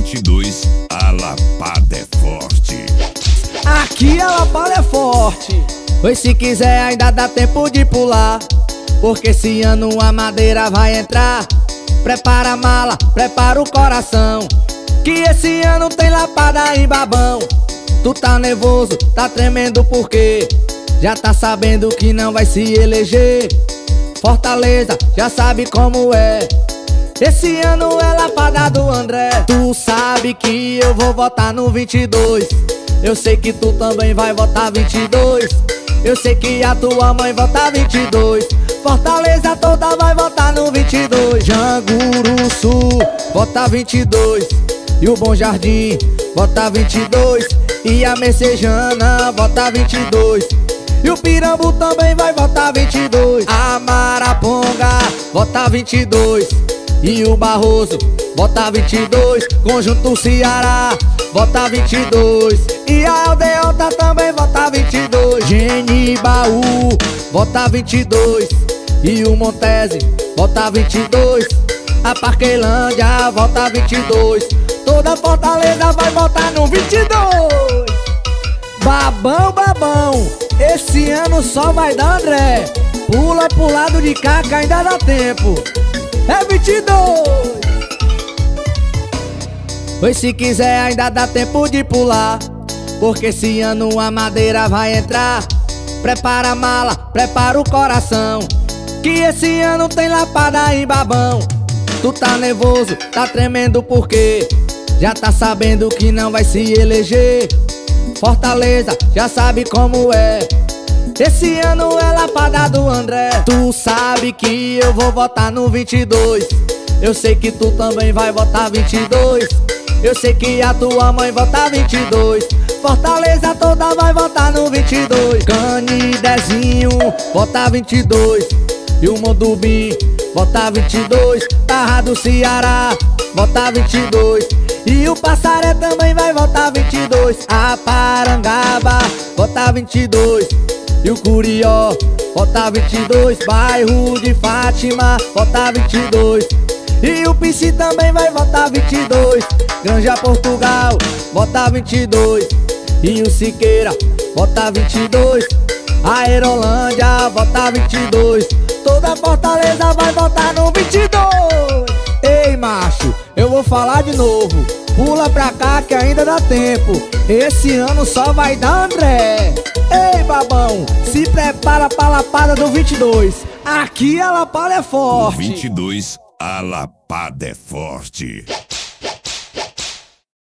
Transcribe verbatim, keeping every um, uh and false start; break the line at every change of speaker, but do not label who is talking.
vinte e dois, a lapada é forte.
Aqui a lapada é forte.
Pois se quiser ainda dá tempo de pular, porque esse ano a madeira vai entrar. Prepara a mala, prepara o coração, que esse ano tem lapada em Babão. Tu tá nervoso, tá tremendo porque já tá sabendo que não vai se eleger. Fortaleza já sabe como é, esse ano é lapada do André. Tu sabe que eu vou votar no vinte e dois, eu sei que tu também vai votar vinte e dois, eu sei que a tua mãe vota vinte e dois. Fortaleza toda vai votar no vinte e dois. Janguru Sul vota vinte e dois, e o Bom Jardim vota vinte e dois, e a Messejana vota vinte e dois, e o Pirambu também vai votar vinte e dois. A Maraponga vota vinte e dois, e o Barroso vota vinte e dois. Conjunto Ceará vota vinte e dois, e a Aldeota também vota vinte e dois. Genibaú vota vinte e dois, e o Montese vota vinte e dois. A Parquelândia vota vinte e dois. Toda Fortaleza vai votar no vinte e dois. Babão, babão, esse ano só vai dar André. Pula pro lado de cá que ainda dá tempo. É vinte e dois. Pois se quiser ainda dá tempo de pular, porque esse ano a madeira vai entrar. Prepara a mala, prepara o coração, que esse ano tem lapada em Babão. Tu tá nervoso, tá tremendo porque já tá sabendo que não vai se eleger. Fortaleza já sabe como é, esse ano é lapada do André. Tu sabe que eu vou votar no vinte e dois, eu sei que tu também vai votar vinte e dois, eu sei que a tua mãe vota vinte e dois. Fortaleza toda vai votar no vinte e dois. Canidezinho vota vinte e dois, e o Mondubim vota vinte e dois. Barra do Ceará vota vinte e dois, e o Passaré também vai votar vinte e dois. A Parangaba vota vinte e dois, e o Curió vota vinte e dois. Bairro de Fátima vota vinte e dois, e o Pici também vai votar vinte e dois. Granja Portugal vota vinte e dois, e o Siqueira vota vinte e dois. A Aerolândia vota vinte e dois. Toda Fortaleza vai votar no vinte e dois. Ei, macho, eu vou falar de novo. Pula pra cá que ainda dá tempo, esse ano só vai dar André. Ei, babão, se prepara pra lapada do vinte e dois. Aqui a lapada é forte.
vinte e dois, a lapada é forte.